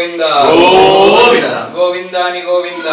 ಗೋವಿಂದ ಗೋವಿಂದಾನಿ ಗೋವಿಂದ.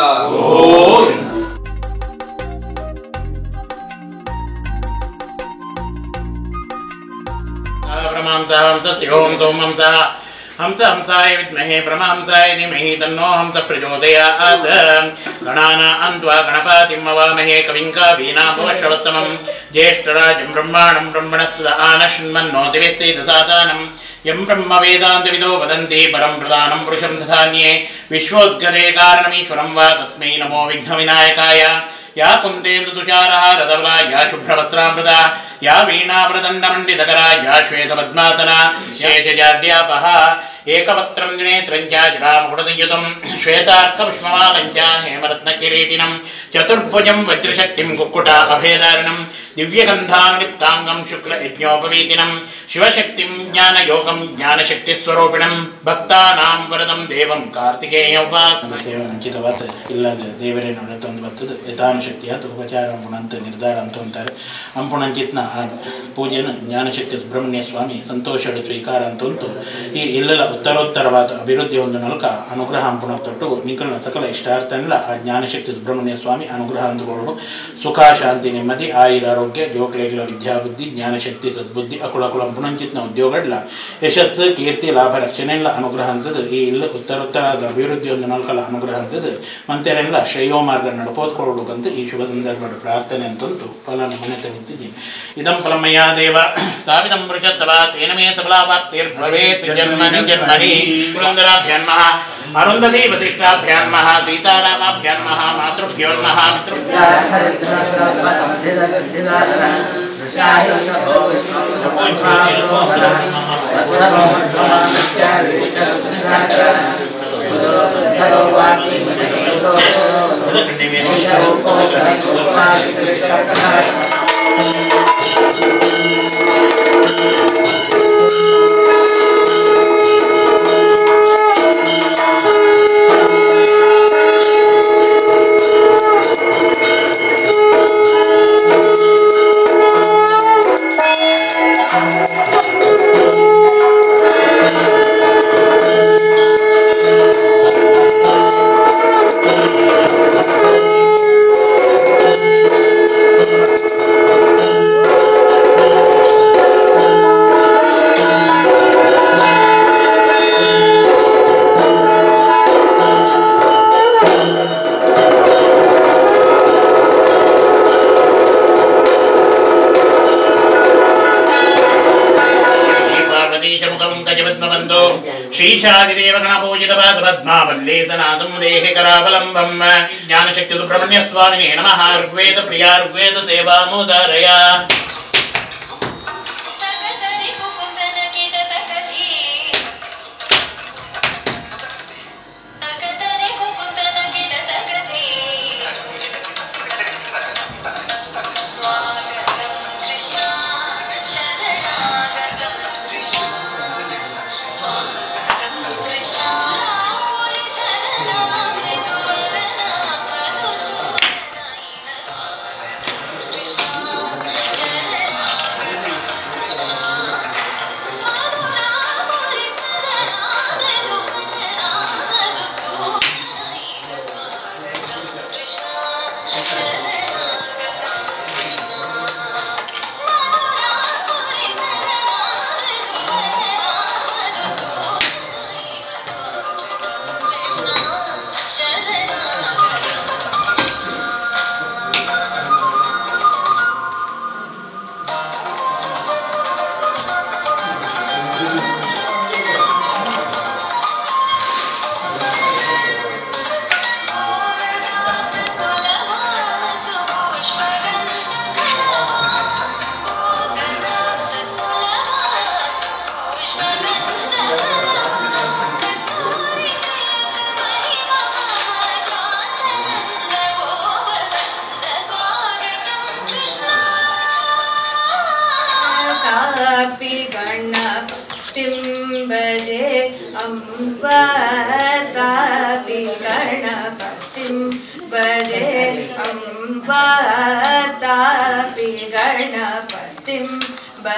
हंस हंसाय विद्महे ब्रह्महंसाय धीमहि तन्नो हंस प्रचोदयात्. गणानां त्वा गणपतिं हवामहे कविं कवीनामुपमश्रवस्तमं. ज्येष्ठराजं ब्रह्माणं ब्रह्मणस्पत आनशृण्वन्नोतिभिः सीदसादनं. यं ब्रह्मवेदान्तविदो वदन्ति परं प्रधानं पुरुषं दधान्ये. विश्वोद्गते कारणमीश्वरं वा तस्मै नमो विघ्नविनायकाय. या कुन्देन्दुतुषारहारधवला या शुभ्रवस्त्रामृता या वीणावृदण्डमण्डितकरा या श्वेतपद्मासना शेषजाड्यापः एकपत्रं नेत्रं च जरामुकुटसंयुतं श्वेतार्कपुष्पमालं च हेमरत्नकिरीटिनं चतुर्भुजं वज्रशक्तिं कुक्कुटा अभयदारिणं दिव्यगन्धानुलिप्ताङ्गं शुक्लयज्ञोपवीतिनं शिवशक्तिं ज्ञानयोगं ज्ञानशक्तिस्वरूपिणं भक्तानां वरदं देवं ಕಾರ್ತಿಕೇಯೋಪಾಸನಸೇವನಂಚಿತವತ್ ಇಲ್ಲದ ದೇವರೇ ನೋಡತ್ತೊಂದು ಬರ್ತದೆ ಯಥಾನುಶಕ್ತಿಯ ಉಪಚಾರ ಅಂಪುಣಂತ ನಿರ್ಧಾರ ಅಂತ ಅಂತಾರೆ. ಅಂಪುಣಂಚಿತ್ನ ಪೂಜೆನ ಜ್ಞಾನಶಕ್ತಿ ಸುಬ್ರಹ್ಮಣ್ಯ ಸ್ವಾಮಿ ಸಂತೋಷದ ಸ್ವೀಕಾರ ಅಂತಂತು ಈ ಇಲ್ಲದ ಉತ್ತರೋತ್ತರವಾದ ಅಭಿವೃದ್ಧಿ ಒಂದು ನಲ್ಕ ಅನುಗ್ರಹ ಅಂಪುಣ ತೊಟ್ಟು ನಿಖಿಲ ಸಕಲ ಇಷ್ಟಾರ್ಥನಿಲ್ಲ ಆ ಜ್ಞಾನಶಕ್ತಿ ಸುಬ್ರಹ್ಮಣ್ಯ ಸ್ವಾಮಿ ಅನುಗ್ರಹ ಅಂದುಕೊಳ್ಳು ಸುಖ ಶಾಂತಿ ನೆಮ್ಮದಿ ಆಯುರ ಆರೋಗ್ಯ ಜೋಕಲೇಗಳ ವಿದ್ಯಾಬುದ್ಧಿ ಜ್ಞಾನಶಕ್ತಿ ಸದ್ಬುದ್ಧಿ ಅಕುಳಕುಳ ಅಂಪುಣಂಚಿತ್ನ ಉದ್ಯೋಗಡ್ಲ ಯಶಸ್ಸು ಕೀರ್ತಿ ಲಾಭ ರಕ್ಷಣೆಲ್ಲ ಅನುಗ್ರಹ ಅಂತದ್ದು ಈ ಇಲ್ಲ ಉತ್ತರೋತ್ತರದ ಅಭಿವೃದ್ಧಿ ಒಂದು ನಲ್ಕಲ ಅನುಗ್ರಹ ಅಂತದ್ದು ಮಂತೆರೆಲ್ಲ ಶ್ರೇಯೋ ಮಾರ್ಗ ನಡ್ಕೋದ್ಕೊಳ್ಬೇಕಂತ ಈ ಶುಭ ಸಂದರ್ಭದ ಪ್ರಾರ್ಥನೆ ಅಂತಂತು ಫಲನ ಮನೆ ನಿಂತಿದ್ದೀನಿ. ಇದಂ ಫಲಮಯ ದೇವ ಸ್ಥಾಪಿತಂ ಪುರುಷತ್ತವ ತೇನ ಮೇ ಸಫಲಾವಾಪ್ತಿರ್ಭವೇತ್ ಜನ್ಮನಿ ಜನ್ಮನಿ. ಪುರಂದರಾಭ್ಯಾನ್ಮಃ ಅರುಂಧತಿ ವಸಿಷ್ಠಾಭ್ಯಾನ್ಮಃ ಸೀತಾರಾಮಾಭ್ಯಾನ್ಮಃ ಮಾತೃಭ್ಯೋನ್ಮಃ ಶ್ರೀಶಾದಿದೇವ ಗಣಪೂಜಿತವಾದ ಪದ್ಮಾವಲ್ಲೇತನಾಥಂ ದೇಹಿ ಕರಾವಲಂಬಂ. ಜ್ಞಾನಶಕ್ತಿ ಸುಬ್ರಹ್ಮಣ್ಯ ಸ್ವಾಮಿನೇ ನಮಃ. ಋಗ್ವೇದ ಪ್ರಿಯ ಋಗ್ವೇದ ಸೇವಾಮೋದಾರಯ.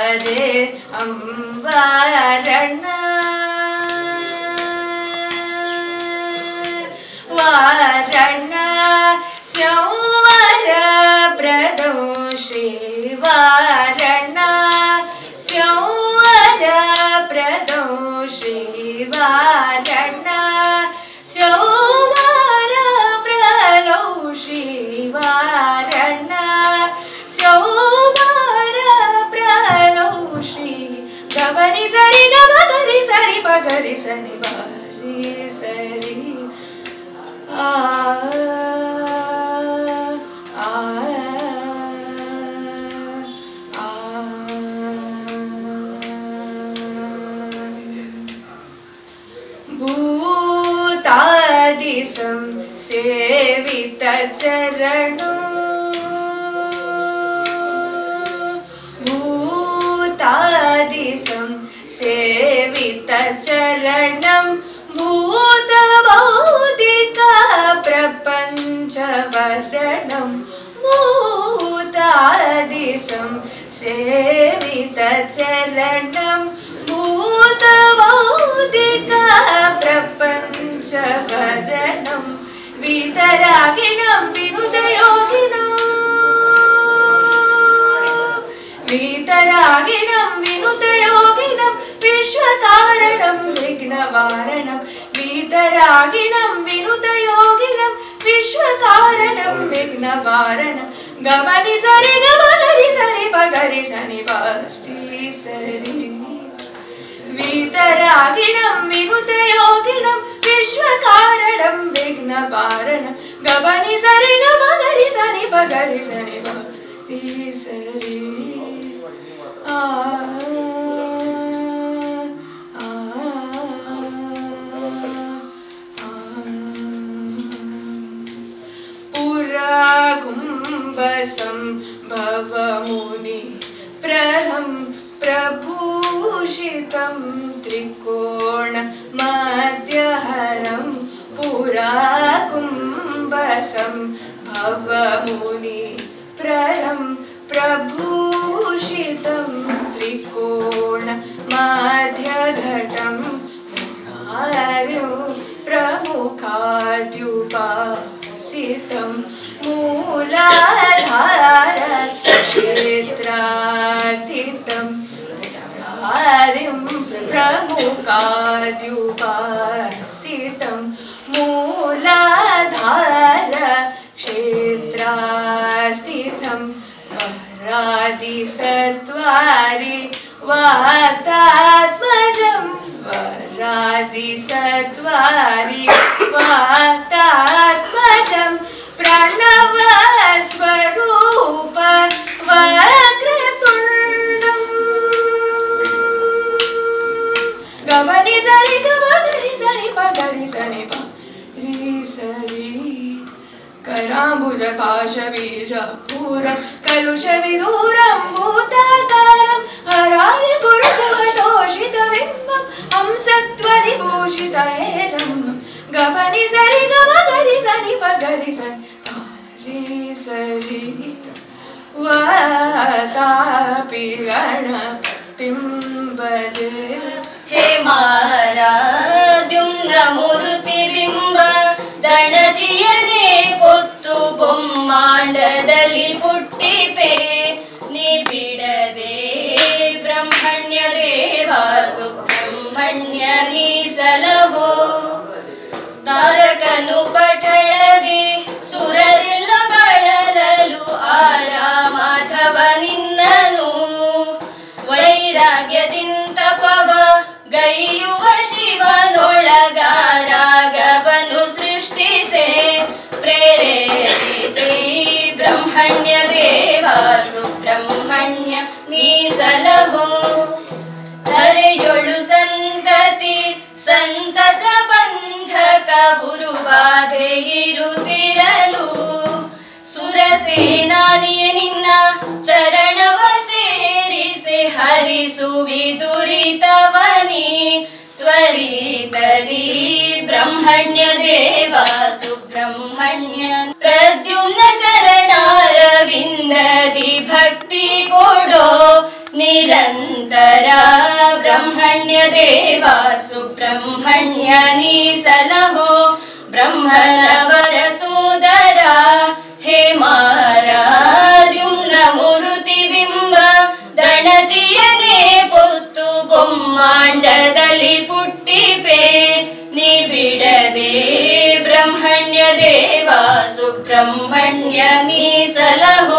भजे अम्बारण श्रीवारण स्यौवर प्रदो श्रीवारण स्यौवर प्रदो श्रीवारण स्यौवर प्रदो श्रीवारण स्यौवर प्रदो श्री गबनि सरि गबगरि सरि पगरि सनि बारि सरि आ आ भूतादिसं सेवितचरणं भूतादिसं सेवितचरणं भूतभौतिका प्रपञ्चवरणं भूतादिसं सेवितचरणं भूतभौतिका प्रपञ्चवरणं वीतरागिणं विनुतयोगिनं वीतरागिणं विनुतयोगिनं विश्वकारणं विघ्नवारणं वीतरागिणं विनुतयोगिनं विश्वकारणं विघ्नवारणं गमनि सरि गमगरि सरि पगरि सनि पारि सरि वीतरागिणं विनुतयोगिनं विश्वकारणं विघ्नवारणं गमनि सरि गमगरि सनि पगरि सनि पारि सरि आ संभवमुनि प्रदं प्रभूषितं त्रिकोण मध्यहरं पुराकुम्भसंभवमुनि प्रदं प्रभूषितं त्रिकोण मध्यघटं मुरार्यो प्रमुखाद्युपासितं मूलाधार क्षेत्रास्थितं मुरारिं प्रमुखाद्युपासितं मूलाधार क्षेत्रास्थितं वरादिसत्वारि वातात्मजं वरादिसत्वारि वातात्मजं प्रणव स्वरूप वक्रतुण्डं गमनि सरि गमगरि सनि पगरि सनि पारि सरि कराम्बुजपाशबीजपूरं कलुषविदूरं भूताकारं हराय गुरुकुहतोषितबिम्बं हंसत्वनिभूषितहेरं गमनि सरि गमगरि सनि पगरि सनि पारि सरि वातापि गणपतिं भजे हे माराद्युम्नमूर्तिबिम्ब दणदियದೆ ಪೊತ್ತು ಬೊಮ್ಮಾಂಡದಲ್ಲಿ ಪುಟ್ಟಿಪೆ ನೀ ಬಿಡದೆ ಬ್ರಹ್ಮಣ್ಯ ದೇವ ಸುಬ್ರಹ್ಮಣ್ಯ ನೀ ಸಲಹೋ ತಾರಕನು ಪಠಳದಿ ಸುರರೆಲ್ಲ ಬಳಲಲು ಆರ ಮಾಧವ ನಿನ್ನನು ವೈರಾಗ್ಯದಿಂದ ಪವ ಗೈಯುವ ಶಿವನೊಳಗ ರಾಗವನು ಸೃಷ್ಟಿಸೆ ಪ್ರೇರೇಪಿಸಿ ಬ್ರಹ್ಮಣ್ಯ ದೇವ ಸುಬ್ರಹ್ಮಣ್ಯ ನೀ ಸಲಹೋ ಧರೆಯೊಳು ಸಂತತಿ ಸಂತಸ ಬಂಧಕ ಗುರುಬಾಧೆ ಇರುತ್ತಿರಲು ಸುರಸೇನಾನಿಯ ನಿನ್ನ ಚರಣವ ಸೇರಿಸಿ ಹರಿಸುವಿ ದುರಿತವನಿ ತ್ವರಿತರಿ ಬ್ರಹ್ಮಣ್ಯ ದೇವ ಸುಬ್ರಹ್ಮಣ್ಯ ಪ್ರದ್ಯುಮ್ನ ಚರಣಾರವಿಂದದಿ ಭಕ್ತಿ ಕೊಡೋ ನಿರಂತರ ಬ್ರಹ್ಮಣ್ಯ ದೇವ ಸುಬ್ರಹ್ಮಣ್ಯ ನೀ ಸಲಹೋ ಬ್ರಹ್ಮನವರ ಸೋದರ ಹೇಮಾರಾದ್ಯುಮ್ನ ಮುರುತಿ ಬಿಂಬ ದಣತಿಯನೇ ಪೊತ್ತು ಬೊಮ್ಮಾಂಡದಲ್ಲಿ ಪುಟ್ಟಿಪೆ ನೀ ಬಿಡದೆ ಬ್ರಹ್ಮಣ್ಯ ದೇವ ಸುಬ್ರಹ್ಮಣ್ಯ ನೀ ಸಲಹೋ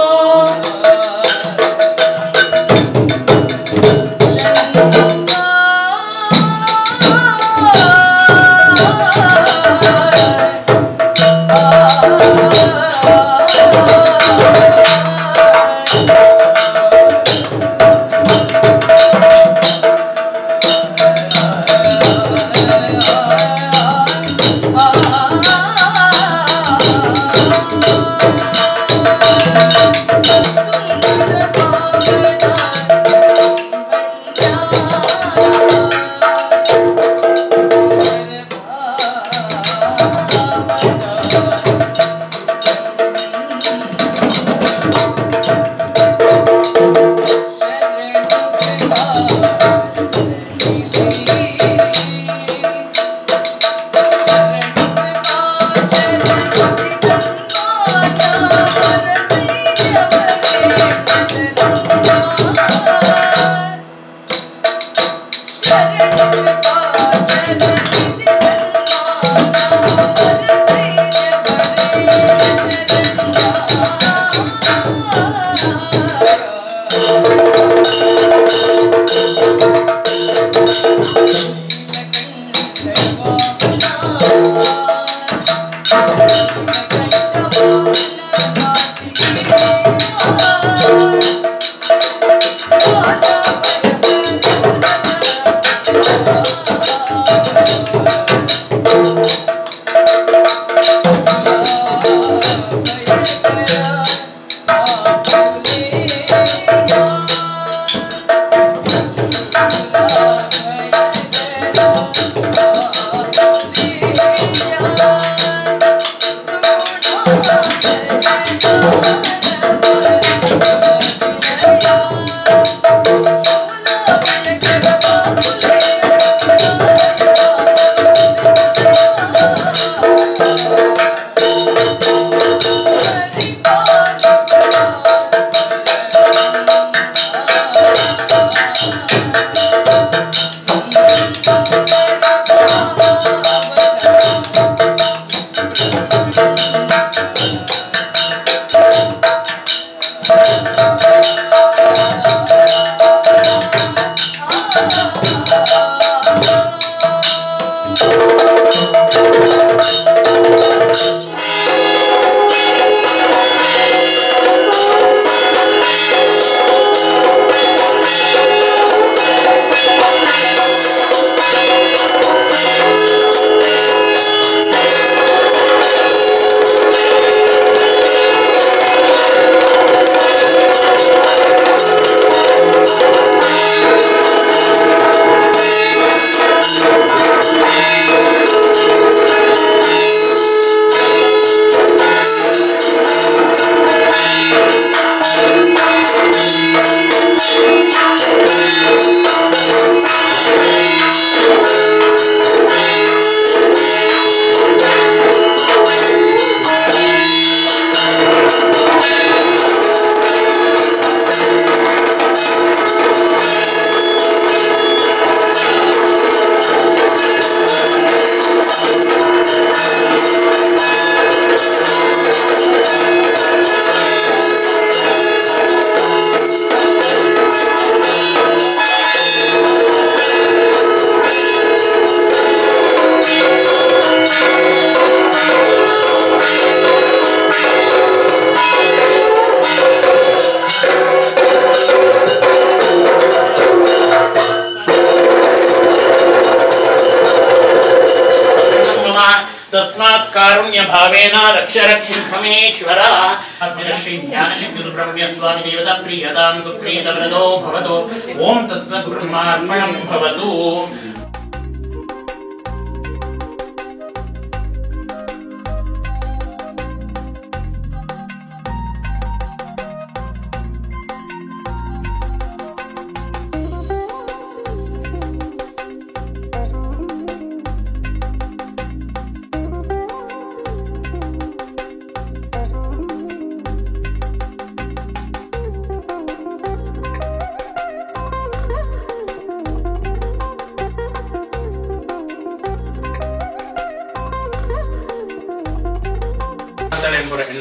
तस्मात् कारुण्य भावेन रक्ष रक्षेश्वर श्री ज्ञानशक्ति सुब्रह्मण्य स्वामी देवता प्रियतां सुप्रीतवरदो भवतु ओम तत्सत् ब्रह्मार्पणं भवतु।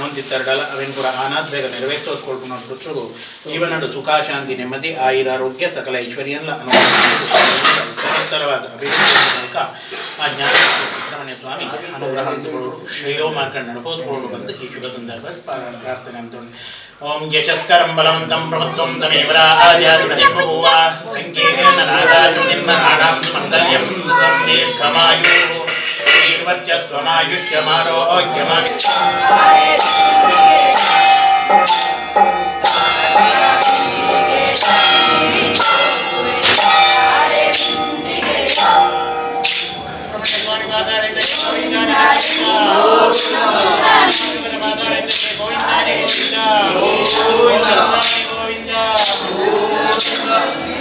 ಹೊಂದಿತ್ತರಡಲ್ಲ ಅವೇನು ಕೂಡ ಆನಾದ್ ಬೇಗ ನೆರವೇರಿಸೋದ್ಕೊಳ್ಕೊಂಡು ಸುತ್ತರಿಗೂ ಜೀವನಡು ಸುಖ ಶಾಂತಿ ನೆಮ್ಮದಿ ಆಯುರಾರೋಗ್ಯ ಸಕಲ ಐಶ್ವರ್ಯಲ್ಲ ಉತ್ತರವಾದ ಅಭಿವೃದ್ಧಿ ಮೂಲಕ ಆ ಜ್ಞಾನ ಸುಬ್ರಹ್ಮಣ್ಯ ಸ್ವಾಮಿ ಅನುಗ್ರಹ ಅಂದುಕೊಳ್ಳೋರು ಶ್ರೇಯೋ ಮಾರ್ಕಂಡು ನಡ್ಕೋದ್ಕೊಳ್ಳೋರು ಬಂದು ಈ ಶುಭ ಸಂದರ್ಭ ಪ್ರಾರ್ಥನೆ ಅಂತಂದು ಓಂ ಯಶಸ್ಕರಂ ಬಲವಂತಂ ಪ್ರಭುತ್ವಂ ತಮೇವರ ಆದ್ಯಾದಿಪತಿಭೂವ ಸಂಕೀರ್ಣನಾಗಾಶು ನಿರ್ಮನಾಡಾಂ ಮಂಗಲ್ಯಂ ಸಂದೇಶಮಾಯು ಸ್ವಮಾಯುಷ್ಯಮಾರೋಗ್ಯಮಾಮಿ ಗೋವಿಂದ